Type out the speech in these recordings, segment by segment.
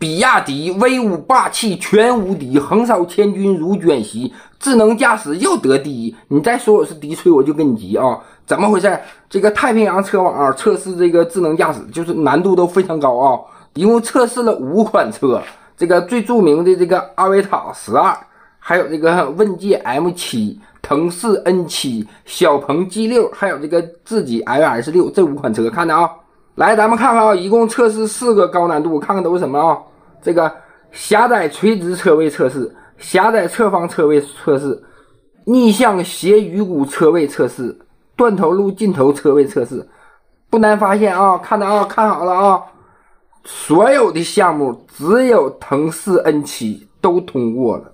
比亚迪威武霸气全无敌，横扫千军如卷席，智能驾驶要得第一。你再说我是迪吹，我就跟你急啊！怎么回事？这个太平洋车网啊，测试这个智能驾驶，就是难度都非常高啊。一共测试了5款车，这个最著名的这个阿维塔12，还有这个问界 M7、腾势 N7、小鹏 G6， 还有这个智己 LS6， 这5款车看着啊。来，咱们看看啊，一共测试4个高难度，看看都是什么啊？这个狭窄垂直车位测试、狭窄侧方车位测试、逆向斜鱼骨车位测试、断头路尽头车位测试。不难发现啊，看着啊，看好了啊，所有的项目只有腾势 N7 都通过了。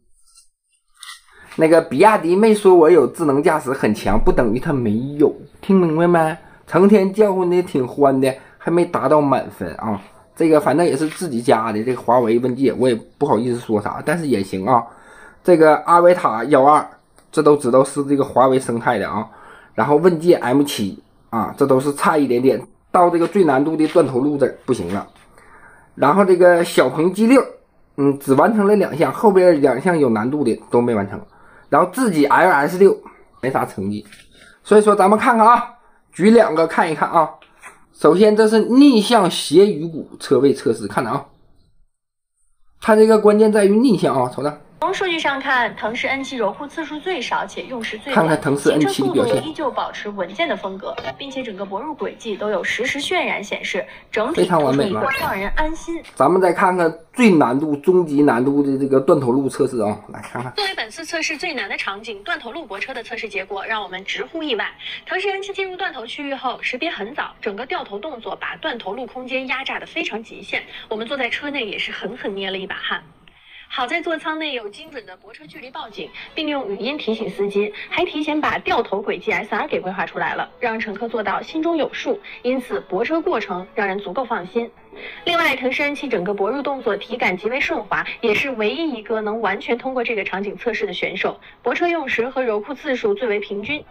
那个比亚迪没说我有智能驾驶很强，不等于它没有，听明白没？成天叫唤的挺欢的，还没达到满分啊！这个反正也是自己家的，这个华为问界我也不好意思说啥，但是也行啊。这个阿维塔12，这都知道是这个华为生态的啊。然后问界 M7 啊，这都是差一点点，到这个最难度的断头路这儿不行了。然后这个小鹏 G6，只完成了2项，后边2项有难度的都没完成。然后智己 LS6 没啥成绩，所以说咱们看看啊。举2个看一看啊，首先这是逆向斜鱼骨车位测试，看着啊，它这个关键在于逆向啊，瞅着。 从数据上看，腾势 N7 柔库次数最少且用时最短， 看看腾势 N7 的表现， 依旧保持稳健的风格，并且整个泊入轨迹都有实时渲染显示，整体非常完美嘛， 让人安心。 咱们再看看最难度、终极难度的这个断头路测试啊，来看看。 作为本次测试最难的场景，断头路泊车的测试结果让我们直呼意外。腾势 N7 进入断头区域后，识别很早，整个掉头动作把断头路空间压榨得非常极限，我们坐在车内也是狠狠捏了一把汗。好在座舱内有精准的泊车距离报警，并用语音提醒司机，还提前把掉头轨迹 SR 给规划出来了，让乘客做到心中有数，因此泊车过程让人足够放心。另外，腾势 N7 整个泊入动作体感极为顺滑，也是唯一一个能完全通过这个场景测试的选手，泊车用时和柔库次数最为平均。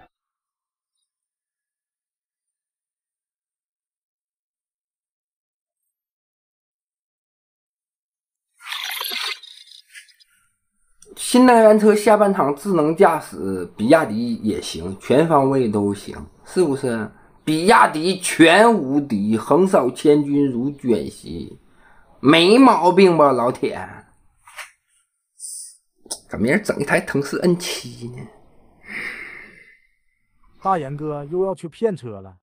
新能源车下半场智能驾驶，比亚迪也行，全方位都行，是不是？比亚迪全无敌，横扫千军如卷席，没毛病吧，老铁？怎么人整一台腾势 N7 呢？ 大岩哥又要去骗车了。